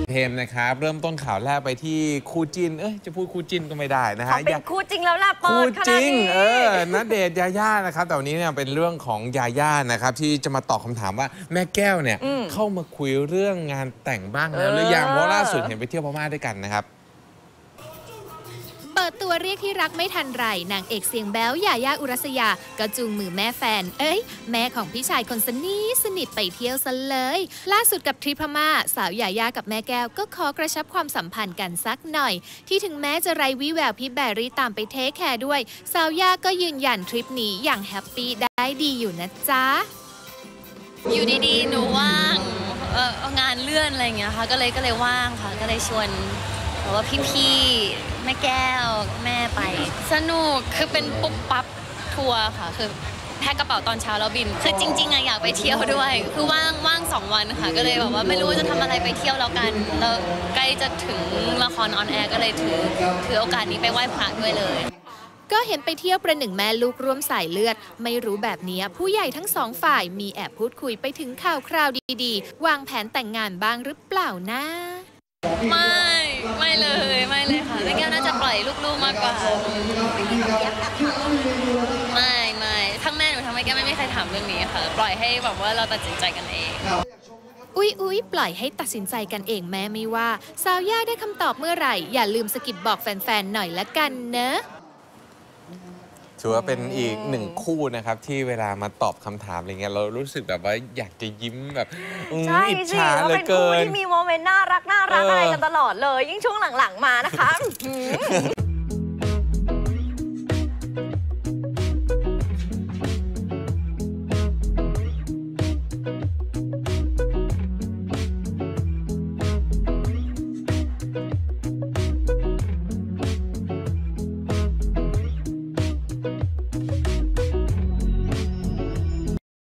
เพมนะครับเริ่มต้นข่าวแรกไปที่คู่จิ้นจะพูดคู่จิ้นก็ไม่ได้นะฮะเป็นคู่จริงแล้วล่ะคู่จริงณเดชน์ยาย่านะครับแต่วันนี้เนี่ยเป็นเรื่องของยาย่านะครับที่จะมาตอบคำถามว่าแม่แก้วเนี่ยเข้ามาคุยเรื่องงานแต่งบ้างแล้วหรือยังเพราะล่าสุดเห็นไปเที่ยวพม่าด้วยกันนะครับเปิดตัวเรียกที่รักไม่ทันไรนางเอกเสียงแบ๊วยาย่าอุรัสยาก็จูงมือแม่แฟนแม่ของพี่ชายคนสนิทไปเที่ยวซะเลยล่าสุดกับทริปพม่าสาวยาย่ากับแม่แก้วก็ขอกระชับความสัมพันธ์กันสักหน่อยที่ถึงแม้จะไร้วี่แววพี่แบรี่ตามไปเทคแคร์ด้วยสาวยาก็ยืนยันทริปนี้อย่างแฮปปี้ได้ดีอยู่นะจ๊ะอยู่ดีๆหนูว่างงานเลื่อนอะไรอย่างเงี้ยค่ะก็เลยว่างค่ะก็เลยชวนแต่ว่าพี่ๆแม่แก้วแม่ไปสนุกคือเป็นปุ๊บปั๊บทัวร์ค่ะคือแพ็คกระเป๋าตอนเช้าแล้วบินคือจริงๆอยากไปเที่ยวด้วยคือว่าง2 วันค่ะก็เลยแบบว่าไม่รู้จะทำอะไรไปเที่ยวแล้วกันแล้วใกล้จะถึงละครออนแอร์ก็เลยถือโอกาสนี้ไปไหว้พระด้วยเลยก็เห็นไปเที่ยวประหนึ่งแม่ลูกร่วมสายเลือดไม่รู้แบบนี้ผู้ใหญ่ทั้งสองฝ่ายมีแอบพูดคุยไปถึงข่าวคราวดีๆวางแผนแต่งงานบ้างหรือเปล่านะไม่เลยค่ะแม่แก้วน่าจะปล่อยลูกๆมากกว่าไม่ทั้งแม่หนูทั้งแม่แก้วไม่มีใครถามเรื่องนี้ค่ะปล่อยให้แบบว่าเราตัดสินใจกันเองอุ๊ยปล่อยให้ตัดสินใจกันเองแม่ไม่ว่าสาวย่าได้คำตอบเมื่อไหร่อย่าลืมสะกิดบอกแฟนๆหน่อยละกันเนอะถือว่าเป็นอีกหนึ่งคู่นะครับที่เวลามาตอบคำถามอะไรเงี้ยเรารู้สึกแบบว่าอยากจะยิ้มแบบอิจฉาเหลือเกินเป็นคู่ที่มีโมเมนต์น่ารักอะไรกันตลอดเลยยิ่งช่วงหลังๆมานะคะ